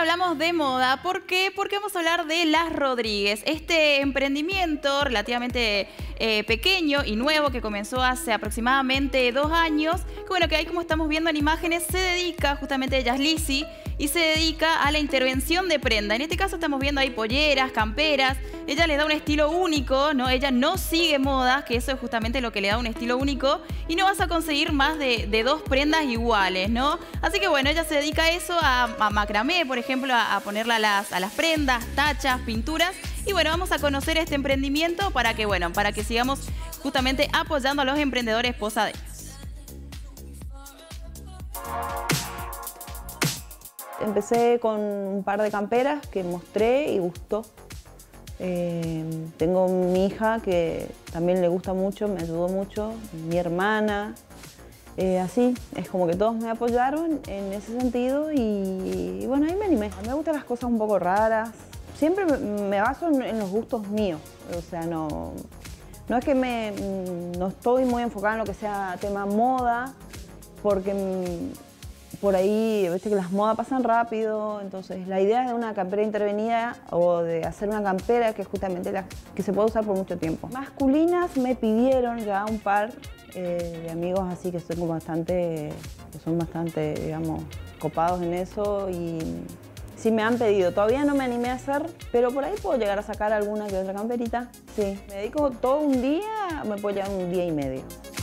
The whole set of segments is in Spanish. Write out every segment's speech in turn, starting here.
hablamos de moda. ¿Por qué? Porque vamos a hablar de Las Rodríguez, este emprendimiento relativamente pequeño y nuevo que comenzó hace aproximadamente 2 años. Que bueno, que ahí como estamos viendo en imágenes, se dedica justamente, ella es Lizzy, y se dedica a la intervención de prenda. En este caso estamos viendo ahí polleras, camperas. Ella les da un estilo único, ¿no? Ella no sigue modas, que eso es justamente lo que le da un estilo único. Y no vas a conseguir más de 2 prendas iguales, ¿no? Así que bueno, ella se dedica a eso, a macramé, por ejemplo, a ponerle a las prendas, tachas, pinturas. Y bueno, vamos a conocer este emprendimiento para que, bueno, para que sigamos justamente apoyando a los emprendedores posaderos. Empecé con un par de camperas que mostré y gustó. Tengo mi hija que también le gusta mucho, me ayudó mucho, mi hermana. Así, es como que todos me apoyaron en ese sentido y bueno, ahí me animé. A mí me gustan las cosas un poco raras. Siempre me baso en los gustos míos, o sea, no es que no estoy muy enfocada en lo que sea tema moda, porque por ahí, viste que las modas pasan rápido, entonces la idea de una campera intervenida o de hacer una campera que es justamente la que se puede usar por mucho tiempo. Masculinas me pidieron ya un par de amigos así que son bastante, digamos, copados en eso y sí me han pedido. Todavía no me animé a hacer, pero por ahí puedo llegar a sacar alguna que otra camperita. Sí, me dedico todo un día, me puedo llevar un día y medio.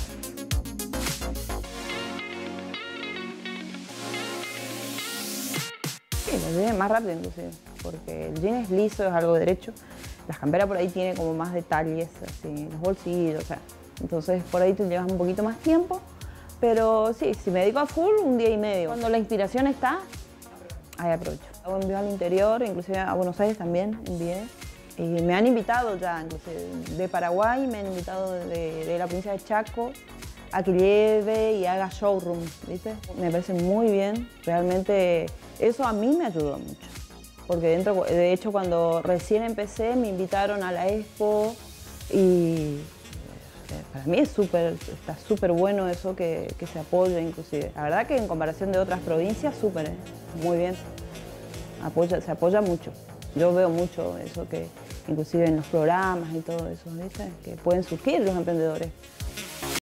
Sí, lo llevé más rápido inclusive, porque el jean es liso, es algo derecho. Las camperas por ahí tienen como más detalles, así, los bolsillos, o sea. Entonces por ahí te llevas un poquito más tiempo, pero sí, si me dedico a full, un día y medio. Cuando la inspiración está, ahí aprovecho. Hago envío al interior, inclusive a Buenos Aires también envié. Y me han invitado ya, inclusive de Paraguay, me han invitado de la provincia de Chaco, a que lleve y haga showroom, ¿viste? Me parece muy bien, realmente eso a mí me ayudó mucho. Porque de hecho cuando recién empecé me invitaron a la Expo y para mí está súper bueno eso que se apoye inclusive. La verdad que en comparación de otras provincias, súper, muy bien. Se apoya mucho. Yo veo mucho eso que inclusive en los programas y todo eso, ¿viste? Que pueden surgir los emprendedores.